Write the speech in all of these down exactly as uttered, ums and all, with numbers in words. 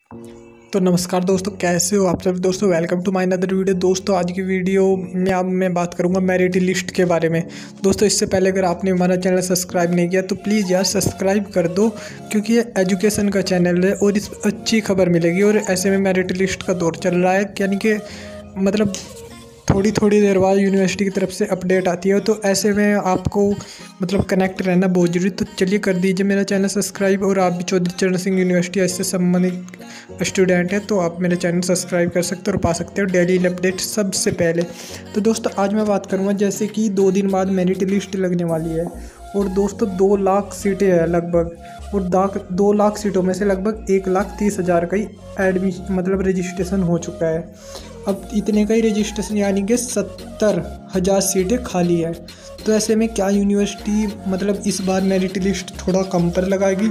तो नमस्कार दोस्तों, कैसे हो आप सब दोस्तों। Welcome to my another video. दोस्तों आज की वीडियो में अब मैं बात करूंगा मेरिट लिस्ट के बारे में। दोस्तों इससे पहले अगर आपने हमारा चैनल सब्सक्राइब नहीं किया तो प्लीज़ यार सब्सक्राइब कर दो, क्योंकि ये एजुकेशन का चैनल है और इस अच्छी खबर मिलेगी। और ऐसे में मेरिट लिस्ट का दौर चल रहा है, यानी कि मतलब थोड़ी थोड़ी देर बाद यूनिवर्सिटी की तरफ से अपडेट आती है। तो ऐसे में आपको मतलब कनेक्ट रहना बहुत जरूरी। तो चलिए कर दीजिए मेरा चैनल सब्सक्राइब। और आप भी चौधरी चरण सिंह यूनिवर्सिटी इससे संबंधित स्टूडेंट हैं तो आप मेरे चैनल सब्सक्राइब कर सकते हो और पा सकते हो डेली अपडेट सबसे पहले। तो दोस्तों आज मैं बात करूँगा जैसे कि दो दिन बाद मेरिट लिस्ट लगने वाली है और दोस्तों दो लाख सीटें हैं लगभग। और दाख दो लाख सीटों में से लगभग एक लाख तीस हज़ार का ही एडमिशन मतलब रजिस्ट्रेशन हो चुका है। अब इतने का ही रजिस्ट्रेशन यानी कि सत्तर हज़ार सीटें खाली है। तो ऐसे में क्या यूनिवर्सिटी मतलब इस बार मेरिट लिस्ट थोड़ा कम पर लगाएगी।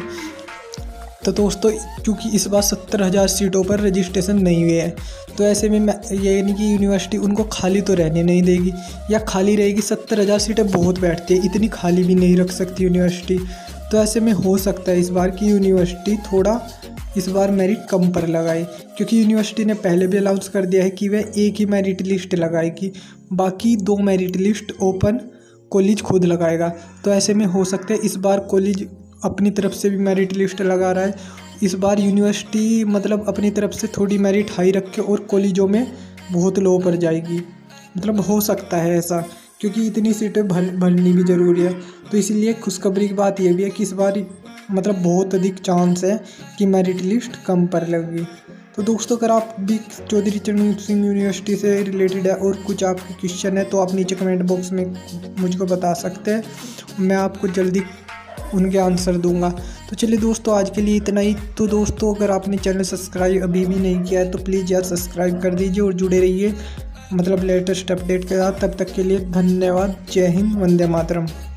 तो दोस्तों क्योंकि इस बार सत्तर हज़ार सीटों पर रजिस्ट्रेशन नहीं हुए हैं, तो ऐसे में ये नहीं कि यूनिवर्सिटी उनको खाली तो रहने नहीं देगी, या खाली रहेगी। सत्तर हज़ार सीटें बहुत बैठती है, इतनी खाली भी नहीं रख सकती यूनिवर्सिटी। तो ऐसे में हो सकता है इस बार की यूनिवर्सिटी थोड़ा इस बार मेरिट कम पर लगाए, क्योंकि यूनिवर्सिटी ने पहले भी अनाउंस कर दिया है कि वह एक ही मेरिट लिस्ट लगाएगी, बाकी दो मेरिट लिस्ट ओपन कॉलेज खुद लगाएगा। तो ऐसे में हो सकता है इस बार कॉलेज अपनी तरफ से भी मेरिट लिस्ट लगा रहा है। इस बार यूनिवर्सिटी मतलब अपनी तरफ से थोड़ी मेरिट हाई रख के और कॉलेजों में बहुत लो पर जाएगी। मतलब हो सकता है ऐसा, क्योंकि इतनी सीटें भर भरनी भी ज़रूरी है। तो इसीलिए खुशखबरी की बात यह भी है कि इस बार मतलब बहुत अधिक चांस है कि मेरिट लिस्ट कम पर लगेगी। तो दोस्तों अगर आप भी चौधरी चरण सिंह यूनिवर्सिटी से रिलेटेड है और कुछ आपके क्वेश्चन है तो आप नीचे कमेंट बॉक्स में मुझको बता सकते हैं, मैं आपको जल्दी उनके आंसर दूंगा। तो चलिए दोस्तों आज के लिए इतना ही। तो दोस्तों अगर आपने चैनल सब्सक्राइब अभी भी नहीं किया है तो प्लीज़ यार सब्सक्राइब कर दीजिए और जुड़े रहिए मतलब लेटेस्ट अपडेट के साथ। तब तक के लिए धन्यवाद। जय हिंद, वंदे मातरम।